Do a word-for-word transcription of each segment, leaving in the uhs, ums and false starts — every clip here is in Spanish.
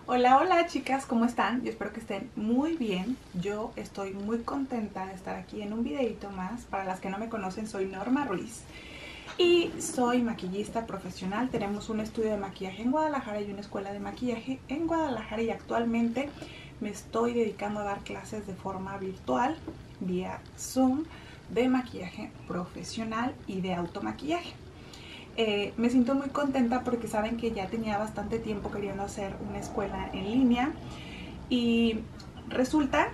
Hola, hola chicas, ¿cómo están? Yo espero que estén muy bien. Yo estoy muy contenta de estar aquí en un videito más. Para las que no me conocen, soy Norma Ruiz y soy maquillista profesional. Tenemos un estudio de maquillaje en Guadalajara y una escuela de maquillaje en Guadalajara, y actualmente me estoy dedicando a dar clases de forma virtual vía Zoom de maquillaje profesional y de automaquillaje. Eh, me siento muy contenta porque saben que ya tenía bastante tiempo queriendo hacer una escuela en línea, y resulta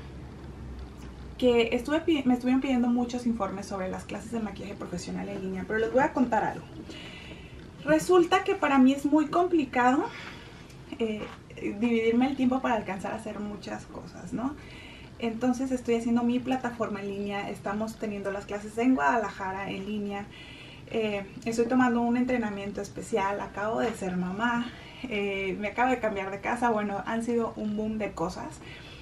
que estuve, me estuvieron pidiendo muchos informes sobre las clases de maquillaje profesional en línea, pero les voy a contar algo. Resulta que para mí es muy complicado eh, dividirme el tiempo para alcanzar a hacer muchas cosas, ¿no? Entonces estoy haciendo mi plataforma en línea, estamos teniendo las clases en Guadalajara en línea. Eh, estoy tomando un entrenamiento especial, acabo de ser mamá, eh, me acabo de cambiar de casa, bueno, han sido un boom de cosas.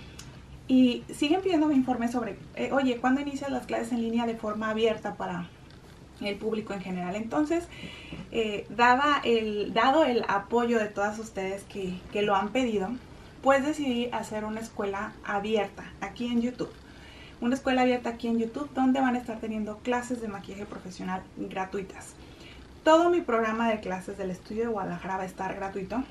Y siguen pidiéndome informes sobre, eh, oye, ¿cuándo inicias las clases en línea de forma abierta para el público en general? Entonces, eh, dada el, dado el apoyo de todas ustedes que, que lo han pedido, pues decidí hacer una escuela abierta aquí en YouTube. Una escuela abierta aquí en YouTube donde van a estar teniendo clases de maquillaje profesional gratuitas. Todo mi programa de clases del estudio de Guadalajara va a estar gratuito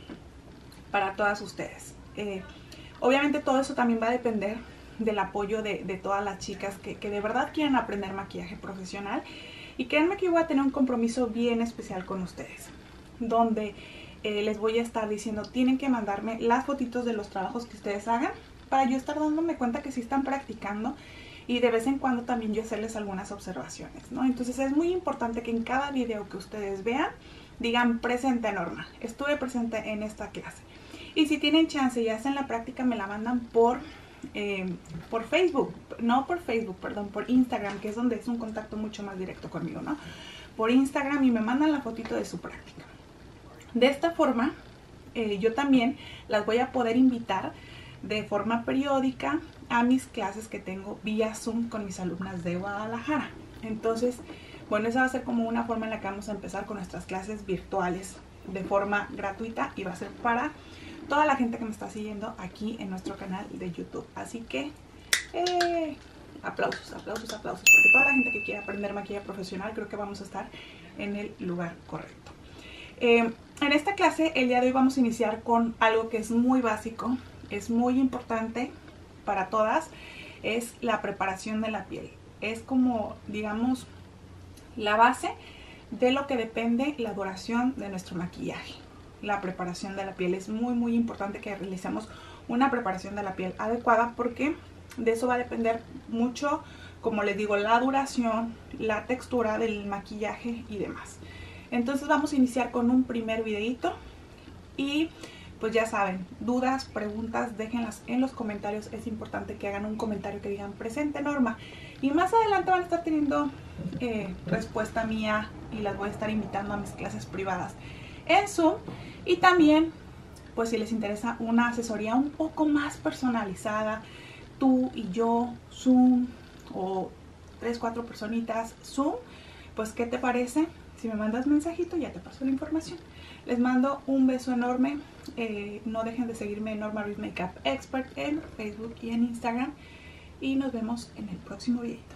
para todas ustedes. Eh, obviamente todo eso también va a depender del apoyo de, de todas las chicas que, que de verdad quieren aprender maquillaje profesional. Y créanme que voy a tener un compromiso bien especial con ustedes, donde eh, les voy a estar diciendo, tienen que mandarme las fotitos de los trabajos que ustedes hagan, para yo estar dándome cuenta que sí están practicando, y de vez en cuando también yo hacerles algunas observaciones, ¿no? Entonces es muy importante que en cada video que ustedes vean digan presente Norma, estuve presente en esta clase. Y si tienen chance y hacen la práctica, me la mandan por, eh, por Facebook, no por Facebook, perdón, por Instagram, que es donde es un contacto mucho más directo conmigo, ¿no? Por Instagram, y me mandan la fotito de su práctica. De esta forma, eh, yo también las voy a poder invitar de forma periódica a mis clases que tengo vía Zoom con mis alumnas de Guadalajara. Entonces, bueno, esa va a ser como una forma en la que vamos a empezar con nuestras clases virtuales de forma gratuita, y va a ser para toda la gente que me está siguiendo aquí en nuestro canal de YouTube. Así que, eh, aplausos, aplausos, aplausos, porque toda la gente que quiere aprender maquillaje profesional, creo que vamos a estar en el lugar correcto. Eh, en esta clase, el día de hoy vamos a iniciar con algo que es muy básico, es muy importante para todas, es la preparación de la piel. Es como, digamos, la base de lo que depende la duración de nuestro maquillaje. La preparación de la piel es muy muy importante, que realicemos una preparación de la piel adecuada, porque de eso va a depender mucho, como les digo, la duración, la textura del maquillaje y demás. Entonces vamos a iniciar con un primer videito, y pues ya saben, dudas, preguntas, déjenlas en los comentarios. Es importante que hagan un comentario que digan presente Norma, y más adelante van a estar teniendo eh, respuesta mía, y las voy a estar invitando a mis clases privadas en Zoom. Y también, pues si les interesa una asesoría un poco más personalizada, tú y yo, Zoom, o tres, cuatro personitas Zoom, pues ¿qué te parece? Si me mandas mensajito, ya te paso la información. Les mando un beso enorme. Eh, no dejen de seguirme en Norma Ruiz Makeup Expert en Facebook y en Instagram. Y nos vemos en el próximo videito.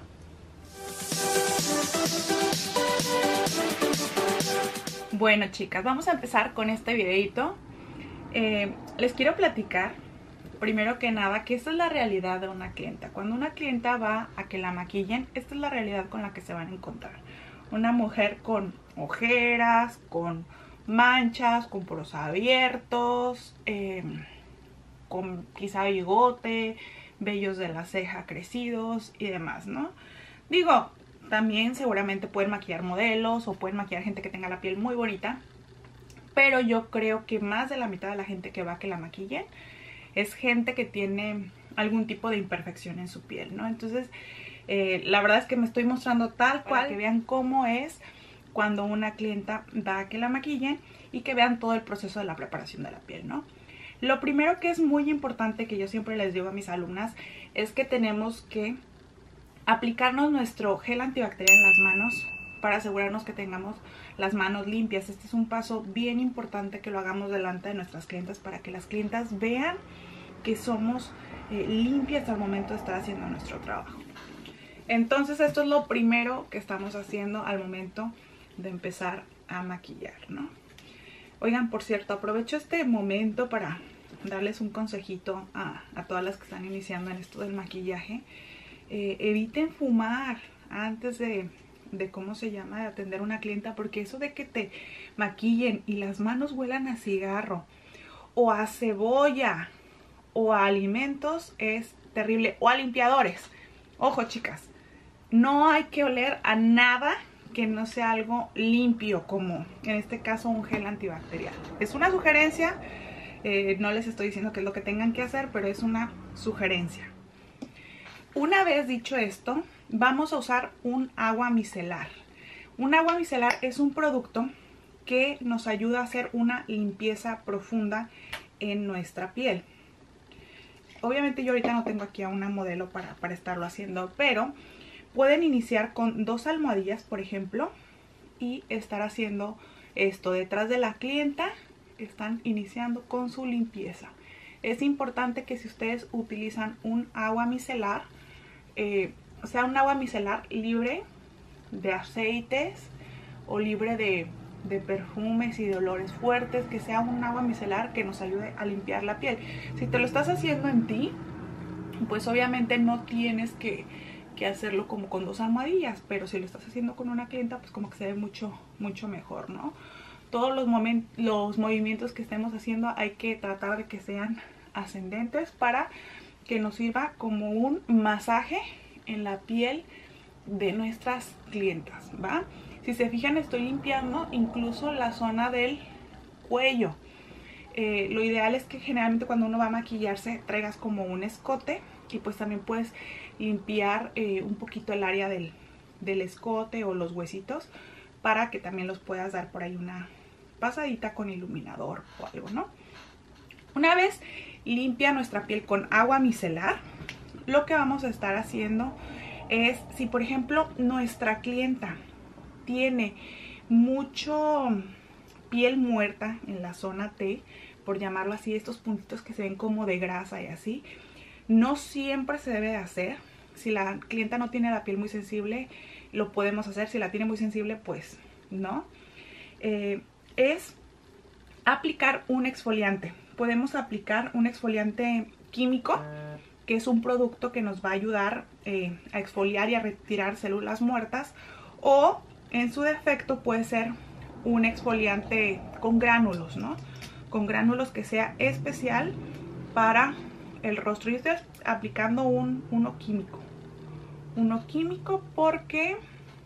Bueno chicas, vamos a empezar con este videito. Eh, les quiero platicar, primero que nada, que esta es la realidad de una clienta. Cuando una clienta va a que la maquillen, esta es la realidad con la que se van a encontrar. Una mujer con ojeras, con manchas, con poros abiertos, eh, con quizá bigote, vellos de la ceja crecidos y demás, ¿no? Digo, también seguramente pueden maquillar modelos o pueden maquillar gente que tenga la piel muy bonita, pero yo creo que más de la mitad de la gente que va a que la maquillen es gente que tiene algún tipo de imperfección en su piel, ¿no? Entonces, eh, la verdad es que me estoy mostrando tal cual, para que vean cómo es cuando una clienta va a que la maquillen, y que vean todo el proceso de la preparación de la piel, ¿no? Lo primero que es muy importante, que yo siempre les digo a mis alumnas, es que tenemos que aplicarnos nuestro gel antibacterial en las manos para asegurarnos que tengamos las manos limpias. Este es un paso bien importante que lo hagamos delante de nuestras clientas para que las clientas vean que somos eh, limpias al momento de estar haciendo nuestro trabajo. Entonces esto es lo primero que estamos haciendo al momento de empezar a maquillar, ¿no? Oigan, por cierto, aprovecho este momento para darles un consejito a, a todas las que están iniciando en esto del maquillaje. Eh, eviten fumar antes de, de, ¿cómo se llama?, de atender a una clienta, porque eso de que te maquillen y las manos huelan a cigarro o a cebolla o a alimentos es terrible, o a limpiadores. Ojo, chicas, no hay que oler a nada que no sea algo limpio, como en este caso un gel antibacterial. Es una sugerencia, eh, no les estoy diciendo qué es lo que tengan que hacer, pero es una sugerencia. Una vez dicho esto, vamos a usar un agua micelar. Un agua micelar es un producto que nos ayuda a hacer una limpieza profunda en nuestra piel. Obviamente yo ahorita no tengo aquí a una modelo para, para estarlo haciendo, pero pueden iniciar con dos almohadillas, por ejemplo, y estar haciendo esto. Detrás de la clienta están iniciando con su limpieza. Es importante que si ustedes utilizan un agua micelar, eh, sea un agua micelar libre de aceites o libre de, de perfumes y de olores fuertes, que sea un agua micelar que nos ayude a limpiar la piel. Si te lo estás haciendo en ti, pues obviamente no tienes que que hacerlo como con dos almohadillas, pero si lo estás haciendo con una clienta, pues como que se ve mucho mucho mejor, ¿no? Todos los, los movimientos que estemos haciendo hay que tratar de que sean ascendentes para que nos sirva como un masaje en la piel de nuestras clientas, ¿va? Si se fijan, estoy limpiando incluso la zona del cuello. Eh, lo ideal es que generalmente cuando uno va a maquillarse traigas como un escote, y pues también puedes limpiar eh, un poquito el área del, del escote o los huesitos para que también los puedas dar por ahí una pasadita con iluminador o algo, ¿no? Una vez limpia nuestra piel con agua micelar, lo que vamos a estar haciendo es, si por ejemplo nuestra clienta tiene mucho piel muerta en la zona T, por llamarlo así, estos puntitos que se ven como de grasa y así, no siempre se debe de hacer. Si la clienta no tiene la piel muy sensible, lo podemos hacer. Si la tiene muy sensible, pues no. Eh, es aplicar un exfoliante. Podemos aplicar un exfoliante químico, que es un producto que nos va a ayudar eh, a exfoliar y a retirar células muertas. O en su defecto puede ser un exfoliante con gránulos, ¿no? Con gránulos que sea especial para el rostro. Yo estoy aplicando un, uno químico. Uno químico porque,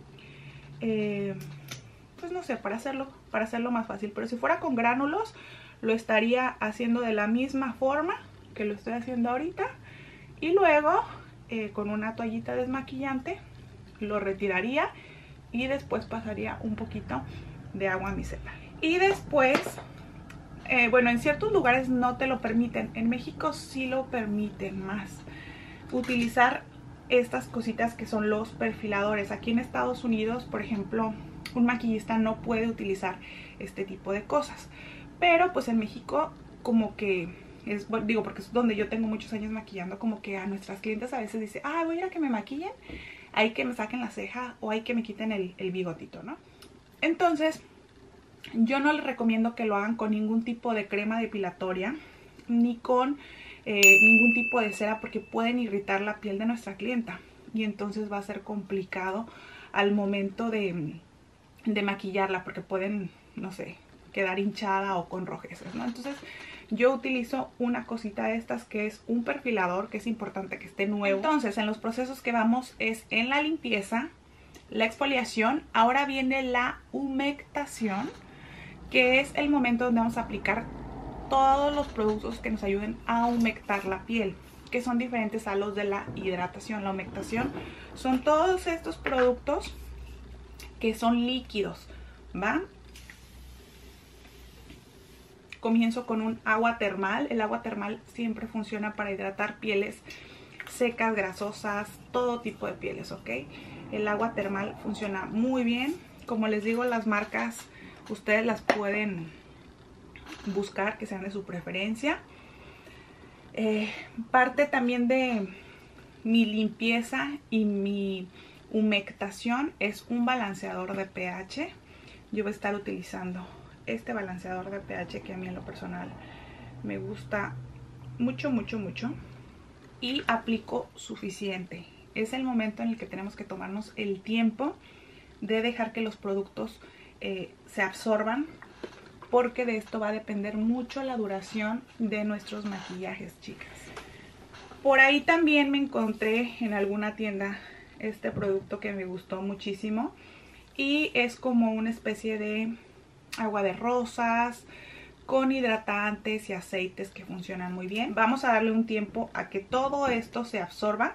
eh, pues no sé, para hacerlo, para hacerlo más fácil. Pero si fuera con gránulos, lo estaría haciendo de la misma forma que lo estoy haciendo ahorita. Y luego, eh, con una toallita desmaquillante, lo retiraría y después pasaría un poquito de agua micelar. Y después... Eh, bueno, en ciertos lugares no te lo permiten. En México sí lo permiten más. Utilizar estas cositas que son los perfiladores. Aquí en Estados Unidos, por ejemplo, un maquillista no puede utilizar este tipo de cosas. Pero pues en México como que es, bueno, digo porque es donde yo tengo muchos años maquillando, como que a nuestras clientes a veces dice, ah, voy a ir a que me maquillen, hay que me saquen la ceja o hay que me quiten el, el bigotito, ¿no? Entonces... yo no les recomiendo que lo hagan con ningún tipo de crema depilatoria ni con eh, ningún tipo de cera, porque pueden irritar la piel de nuestra clienta y entonces va a ser complicado al momento de, de maquillarla, porque pueden, no sé, quedar hinchada o con rojeces, ¿no? Entonces yo utilizo una cosita de estas que es un perfilador, que es importante que esté nuevo. Entonces en los procesos que vamos es en la limpieza, la exfoliación, ahora viene la humectación, que es el momento donde vamos a aplicar todos los productos que nos ayuden a humectar la piel, que son diferentes a los de la hidratación. La humectación son todos estos productos que son líquidos, ¿va? Comienzo con un agua termal. El agua termal siempre funciona para hidratar pieles secas, grasosas, todo tipo de pieles, ¿ok? El agua termal funciona muy bien. Como les digo, las marcas ustedes las pueden buscar que sean de su preferencia. Eh, parte también de mi limpieza y mi humectación es un balanceador de pH. Yo voy a estar utilizando este balanceador de pH que a mí en lo personal me gusta mucho, mucho, mucho. Y aplico suficiente. Es el momento en el que tenemos que tomarnos el tiempo de dejar que los productos eh, se absorban, porque de esto va a depender mucho la duración de nuestros maquillajes, chicas. Por ahí también me encontré en alguna tienda este producto que me gustó muchísimo y es como una especie de agua de rosas con hidratantes y aceites que funcionan muy bien. Vamos a darle un tiempo a que todo esto se absorba,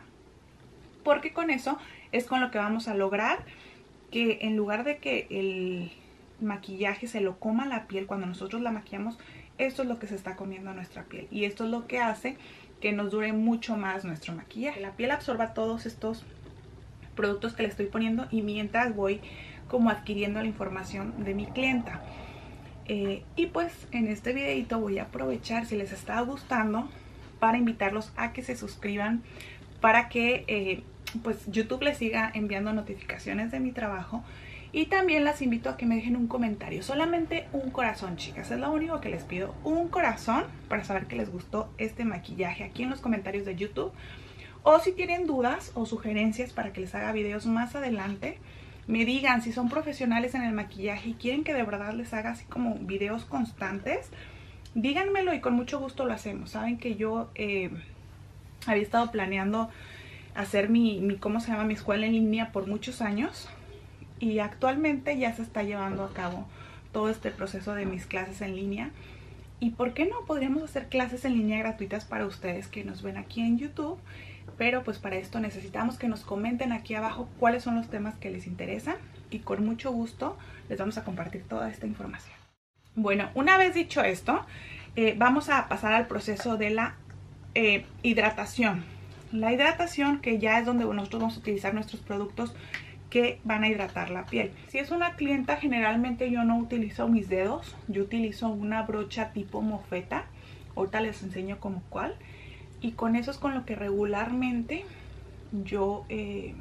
porque con eso es con lo que vamos a lograr que en lugar de que el maquillaje se lo coma la piel cuando nosotros la maquillamos, esto es lo que se está comiendo nuestra piel y esto es lo que hace que nos dure mucho más nuestro maquillaje. La piel absorba todos estos productos que le estoy poniendo y mientras voy como adquiriendo la información de mi clienta. Eh, y pues en este videito voy a aprovechar, si les está gustando, para invitarlos a que se suscriban para que eh, pues YouTube les siga enviando notificaciones de mi trabajo. Y también las invito a que me dejen un comentario, solamente un corazón, chicas, es lo único que les pido, un corazón para saber que les gustó este maquillaje aquí en los comentarios de YouTube. O si tienen dudas o sugerencias para que les haga videos más adelante, me digan. Si son profesionales en el maquillaje y quieren que de verdad les haga así como videos constantes, díganmelo y con mucho gusto lo hacemos. Saben que yo eh, había estado planeando hacer mi, mi, ¿cómo se llama? Mi escuela en línea por muchos años. Y actualmente ya se está llevando a cabo todo este proceso de mis clases en línea. ¿Y por qué no? Podríamos hacer clases en línea gratuitas para ustedes que nos ven aquí en YouTube. Pero pues para esto necesitamos que nos comenten aquí abajo cuáles son los temas que les interesan. Y con mucho gusto les vamos a compartir toda esta información. Bueno, una vez dicho esto, eh, vamos a pasar al proceso de la eh, hidratación. La hidratación, que ya es donde nosotros vamos a utilizar nuestros productos que van a hidratar la piel. Si es una clienta, generalmente yo no utilizo mis dedos, yo utilizo una brocha tipo mofeta. Ahorita les enseño como cuál. Y con eso es con lo que regularmente yo eh,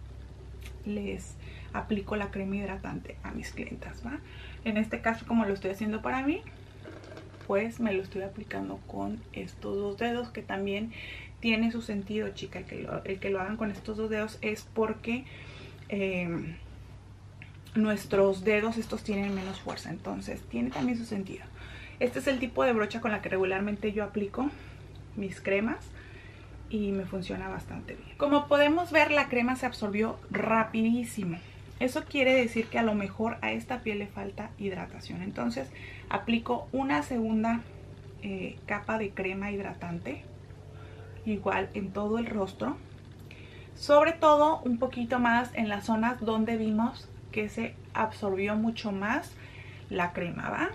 les aplico la crema hidratante a mis clientas, ¿va? En este caso, como lo estoy haciendo para mí, pues me lo estoy aplicando con estos dos dedos, que también tiene su sentido, chica. El que lo, el que lo hagan con estos dos dedos es porque Eh, nuestros dedos estos tienen menos fuerza, entonces tiene también su sentido. Este es el tipo de brocha con la que regularmente yo aplico mis cremas y me funciona bastante bien. Como podemos ver, la crema se absorbió rapidísimo. Eso quiere decir que a lo mejor a esta piel le falta hidratación, entonces aplico una segunda eh, capa de crema hidratante, igual en todo el rostro. Sobre todo un poquito más en las zonas donde vimos que se absorbió mucho más la crema, ¿va?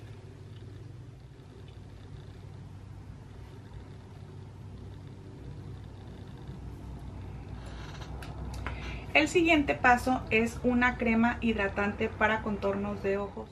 El siguiente paso es una crema hidratante para contornos de ojos.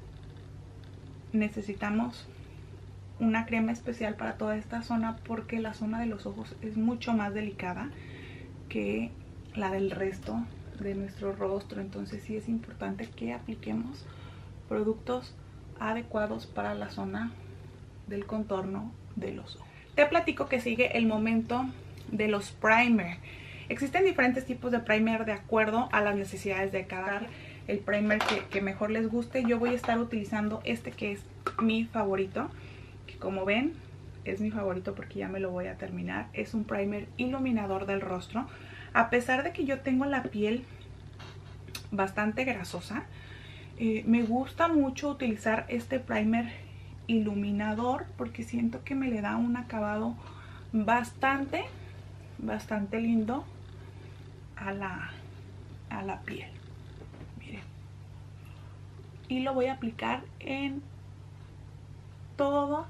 Necesitamos una crema especial para toda esta zona porque la zona de los ojos es mucho más delicada que la del resto de nuestro rostro, entonces sí es importante que apliquemos productos adecuados para la zona del contorno de los ojos. Te platico que sigue el momento de los primer. Existen diferentes tipos de primer de acuerdo a las necesidades de cada el primer que, que mejor les guste. Yo voy a estar utilizando este que es mi favorito, que como ven es mi favorito porque ya me lo voy a terminar. Es un primer iluminador del rostro. A pesar de que yo tengo la piel bastante grasosa, eh, me gusta mucho utilizar este primer iluminador porque siento que me le da un acabado bastante, bastante lindo a la, a la piel. Miren. Y lo voy a aplicar en todo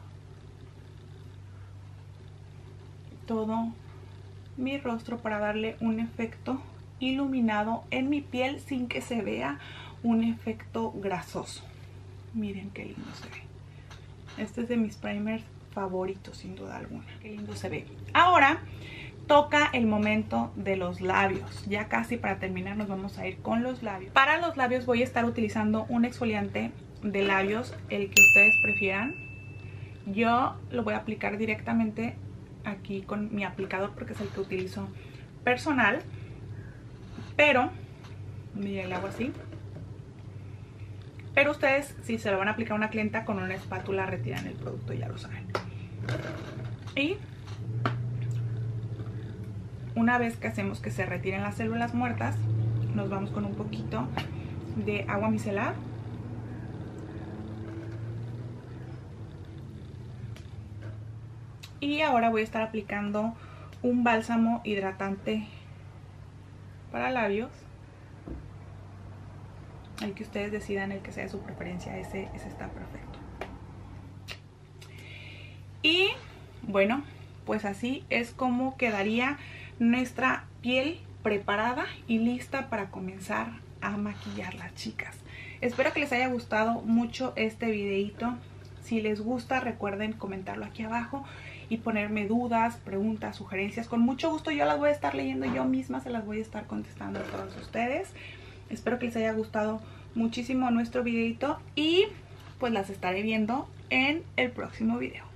todo mi rostro para darle un efecto iluminado en mi piel sin que se vea un efecto grasoso. Miren qué lindo se ve. Este es de mis primers favoritos, sin duda alguna. Qué lindo se ve. Ahora toca el momento de los labios. Ya casi para terminar nos vamos a ir con los labios. Para los labios voy a estar utilizando un exfoliante de labios, el que ustedes prefieran. Yo lo voy a aplicar directamente aquí con mi aplicador porque es el que utilizo personal. Pero, miren, le hago así. Pero ustedes, si se lo van a aplicar a una clienta, con una espátula retiran el producto, ya lo saben. Y una vez que hacemos que se retiren las células muertas, nos vamos con un poquito de agua micelar. Y ahora voy a estar aplicando un bálsamo hidratante para labios. El que ustedes decidan, el que sea de su preferencia, ese, ese está perfecto. Y bueno, pues así es como quedaría nuestra piel preparada y lista para comenzar a maquillarla, chicas. Espero que les haya gustado mucho este videito. Si les gusta, recuerden comentarlo aquí abajo y ponerme dudas, preguntas, sugerencias. Con mucho gusto yo las voy a estar leyendo, yo misma se las voy a estar contestando a todos ustedes. Espero que les haya gustado muchísimo nuestro videito y pues las estaré viendo en el próximo video.